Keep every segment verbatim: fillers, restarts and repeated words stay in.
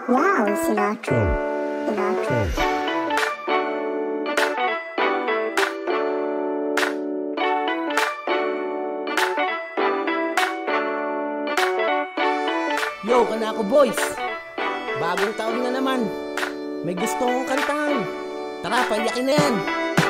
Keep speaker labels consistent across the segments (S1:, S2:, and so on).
S1: Wow, Sinatra. Sinatra.
S2: Yo, Kanako Boys! Bagong taon na naman. May gusto kong kantahan. Tara, payakin na yan.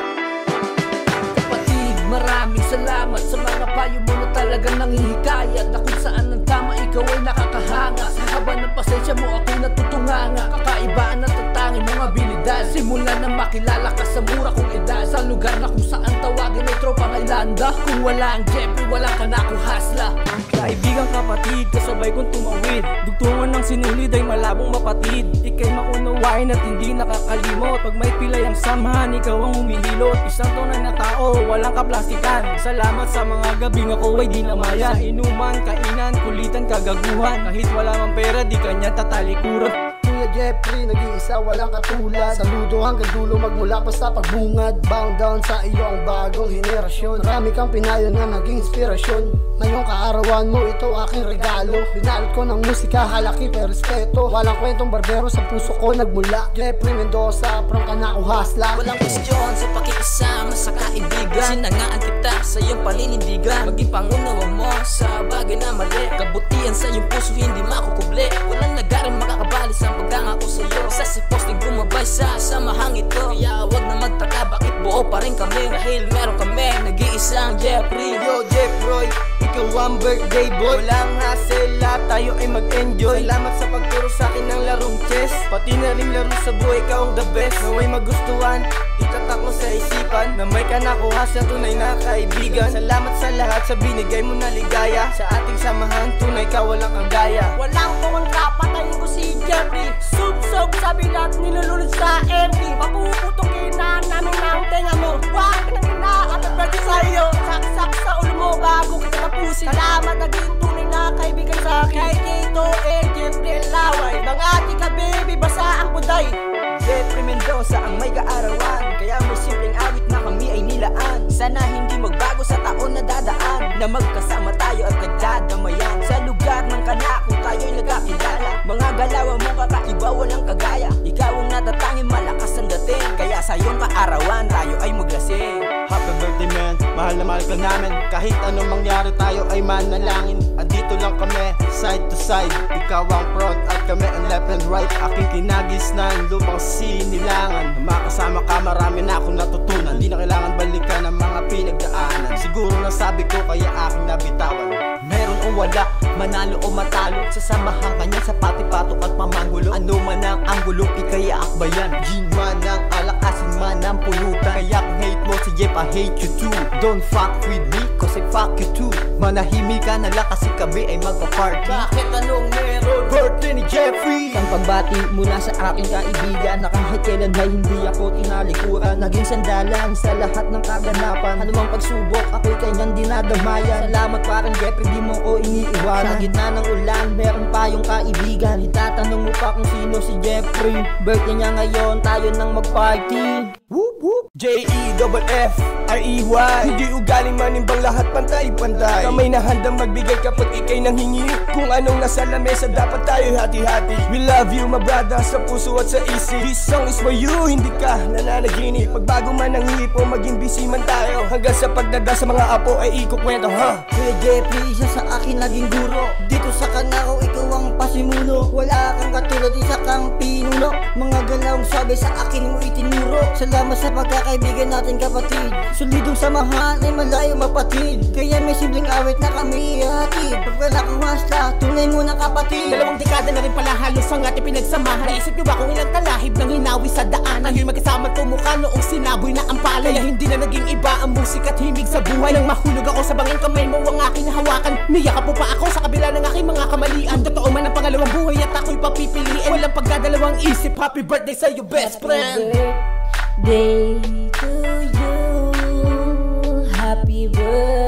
S2: Kapatid, maraming salamat sa mga payo mo na talagang nanghihikayat, na kung saan ang tama ikaw ay nakakahanga. Sa haba ng pasensya mo ako'y natutunganga. Kakaibaan at tatangin mga abilidad, simula na makilala ka sa mura kong edad. Sa lugar na kung saan tawagin ay tropang Aylanda. Kung wala ang Jeffrey, walang Kanako Hasla.
S3: Kaibigang kapatid, kasabay kong tumawid. Dugtungan ng sinulid ay malabong mapatid. Ika'y maunawain at hindi nakakalimot. Pag may pilay ang samahan, ikaw ang humihilot. Isang tunay na tao, walang kaplastikan. Salamat sa mga gabing ako ay di namayan. Sa inuman, kainan, kulitan, kagaguhan. Kahit wala mang pera, di kanya tatalikuran.
S4: Kuya Jeffrey, nag-iisa, walang katulad. Saludo hanggang dulo, magmula pa sa pagbungad. Bound down sa iyo ang bagong henerasyon. Marami kang pinayo na naging inspirasyon. Ngayong kaarawan mo, ito aking regalo. Binalot ko ng musika, halaki pero respeto. Walang kwentong barbero, sa puso ko nagmula. Jeffrey Mendoza, from Kanako Hasla.
S5: Walang kwestiyon sa pakikisama sa kaibigan. Sinangaan kita sa iyong paninindigan. Maging pangunawa mo sa bagay na mali. Kabutihan sa iyong puso hindi makukuble. Walang nagarang makakabali sa pagkangako sa iyo. Isa si posting gumabay sa samahang ito. Kaya wag na magtaka bakit buo pa rin kami. Dahil meron kami nag-iisang Jeffrey.
S3: Yo Jeffroy, ikaw ang birthday boy. Walang hassle, lahat tayo ay mag-enjoy. Salamat sa pagturo sa akin ng larong chess. Pati na rin laro sa buhay, ikaw ang the best. Naway magustuhan, itatak mo sa isipan na may Kanako Hasla, tunay na kaibigan. Salamat sa lahat sa binigay mo na ligaya. Sa ating samahan, tunay ka walang kagaya.
S6: Walang kawang kapatayin ko si Jeffrey. Sub-sub sabi lahat nilulunod sa ending. Papuputukin na namin ang tenga mo. Wag nang ina-ataperte sa'yo. Saksak sa ulo mo bago kita tapusin. Salamat naging tunay na kaibigan sa akin. Kay Tito and Jeffrey Laway. Mga ka baby, basa ang buday.
S3: Jeffrey Mendoza ang may kaarawan. Kaya may simpleng awit na kami ay nilaan. Sana hindi magbago sa taon na dadaan, na magkasama tayo at nagdadamayan. Sa lugar ng Kanako tayo'y nagkakilala. Mga galawan mo kakaiba, walang kagaya. Ikaw ang natatangin, malakas ang dating. Kaya sa iyong kaarawan tayo ay maglasing.
S7: Happy birthday man, mahal na mahal ka namin. Kahit anong mangyari tayo ay manalangin. Andito lang kami, side to side. Ikaw ang front at kami ang left and right. Aking kinagis na ang lupang sinilangan. Makasama ka, marami na akong natutunan. Di na kailangan balikan ang mga pinagdaanan. Siguro nasabi ko kaya aking nabitawan.
S5: Meron o wala, manalo o matalo, sasamahan kanya sa pati-patok at pamanggulo. Ano man ang anggulo, ikay aakbayan.
S7: Gin man ang alak, asin man ang pulutan. Kaya kung hate mo si Jeff, I hate you too. Don't fuck with me, cause I fuck you too. Manahimik ka na lang kasi kami ay magpa-party.
S5: Bakit anong meron?
S7: Birthday ni Jeffrey!
S2: Isang pagbati mula sa aking kaibigan, na kahit kailan ay hindi ako tinalikuran. Naging sandalan sa lahat ng kaganapan. Anumang pagsubok, ako'y kanyang dinadamayan. Salamat parang Jeffrey, di mo ko iniiwanan. Sa gitna ng ulan, meron tayong kaibigan. Itatanong mo pa kung sino si Jeffrey. Birthday niya ngayon, tayo nang mag-party.
S3: Whoop whoop, J E F F R E Y. Hindi ugaling manimbang, lahat pantay-pantay. Kamay na handang magbigay kapag ikay nang hingi. Kung anong nasa lamesa dapat tayo hati-hati. We love you my brother, sa puso at sa isip. This song is for you, hindi ka nananaginip. Pagbago man ang hipo, maging busy man tayo. Hanggang sa pagdada sa mga apo ay ikukwento ha.
S2: Kuya Jeffrey, isa sa akin naging guro. Dito sa Kanako, ikaw ang pasimuno. Wala kang katulad, isa kang pinuno. Mga galawang sabi sa akin mo itinuro. Salamat sa pagkakaibigan natin kapatid. Solidong samahan ay malayo mapatid. Kaya may simpleng awit na kami ihatid. Pag wala kang Hasla, tunay mo na kapatid.
S6: Dalawang dekada na rin pala halos ang ating pinagsamahan. Naisip niyo ba kung ilang talahib nang hinawi sa daan? Ang magkasama tumukha noong sinaboy na ang palay. Kaya hindi na naging iba ang musika at himig sa buhay. Nang mahulog ako sa banging kamay mo ang aking hawakan. Niyakap po pa ako sa kabila ng aking mga kamalian. Totoo man ang pangalawang buhay at ako'y papipiliin. Walang pagdadalawang isip, happy birthday sa iyo best friend.
S1: Day to you. Happy birthday.